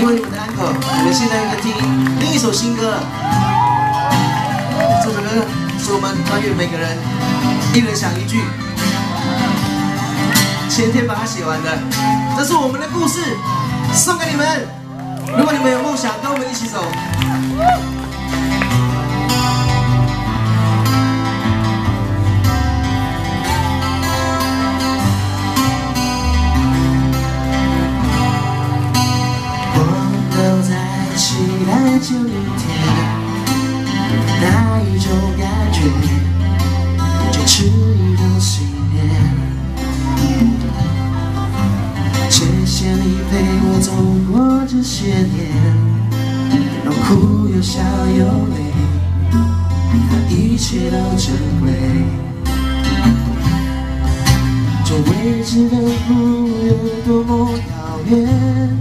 为你们的安可，你们现在应该听另一首新歌。这首歌是我们团员每个人一人想一句，前天把它写完的。这是我们的故事，送给你们。如果你们有梦想，跟我们一起走。 期待着明天，那一种感觉，坚持一种信念。谢谢你陪我走过这些年，有哭有笑有泪，一切都珍贵。这未知的路有多么遥远？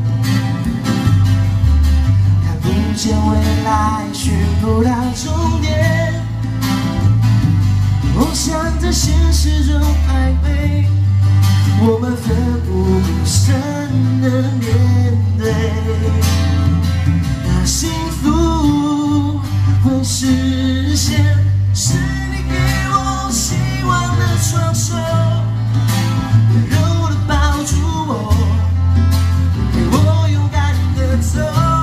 见未来，寻不到终点。梦想在现实中徘徊，我们奋不顾身的面对。那幸福会实现，是你给我希望的双手，温柔地抱住我，陪我勇敢地走。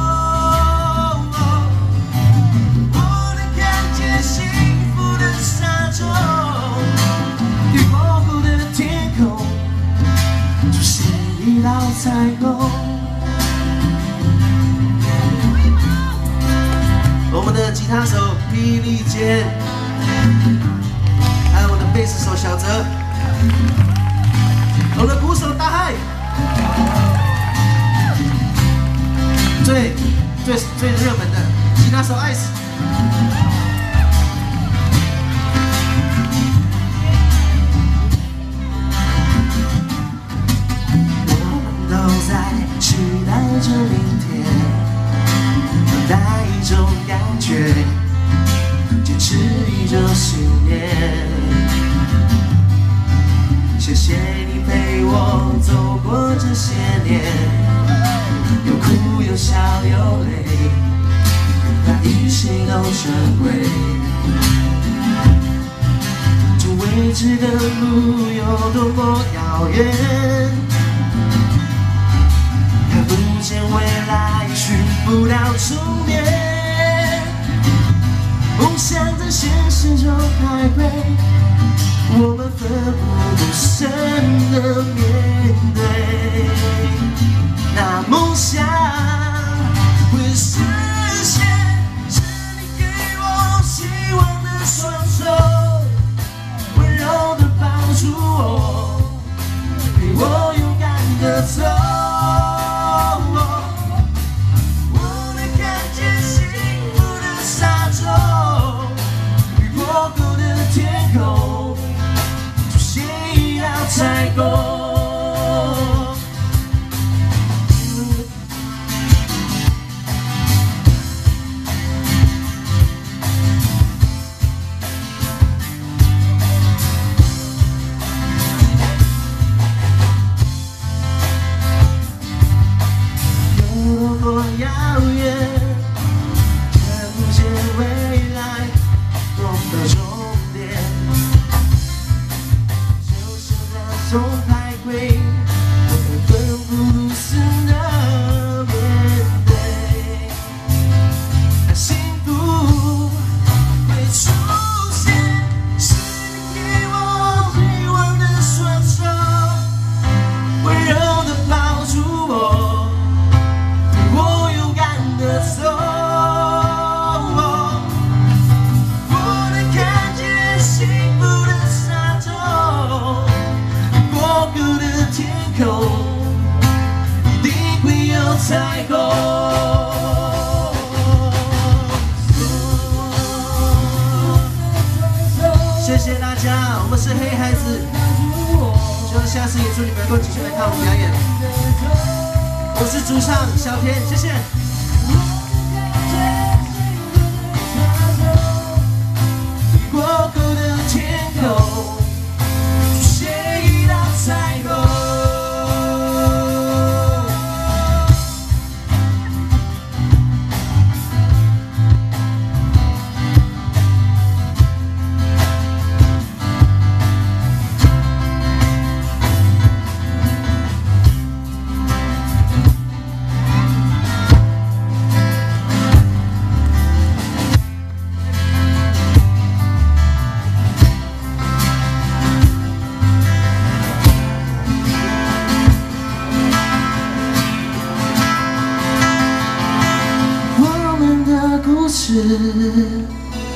彩虹， 我们的吉他手霹雳坚，还有我的贝斯手小泽，我的鼓手大海，最热门的吉他手 Ice。 期待着明天，那一种感觉，坚持一种信念。谢谢你陪我走过这些年，有哭有笑有泪，那一切都珍贵。这未知的路有多么遥远？不见未来，寻不到终点。梦想在现实中徘徊，我们奋不顾身的面对。那梦想会实现，是你给我希望的双手，温柔地抱住我，陪我勇敢地走。彩虹，有多么遥远，看不见未来，多么终点。中徘徊，我们奋不顾身的面对。那幸福会出现，是你给我希望的双手，温柔地抱住我，陪我勇敢地走。我能看见幸福的沙洲。天空一定会有彩虹。谢谢大家，我们是黑孩子，希望下次演出你们能够继续来看我们表演。我是主唱小田，谢谢。过后的天空。彩虹。 事，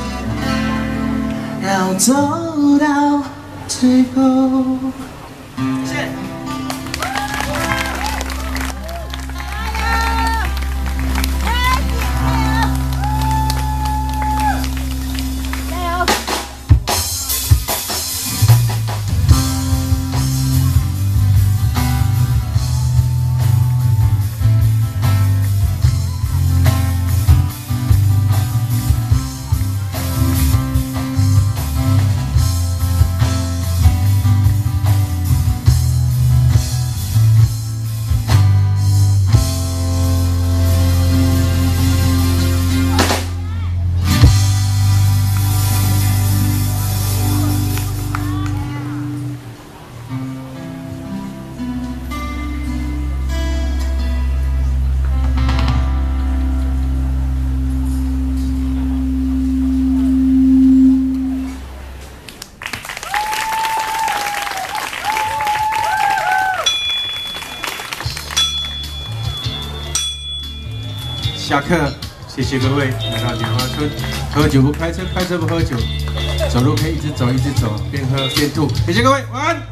要走到最后。谢谢。 下课，谢谢各位来到莲花村。喝酒不开车，开车不喝酒，走路可以一直走一直走，边喝边吐。谢谢各位，晚安。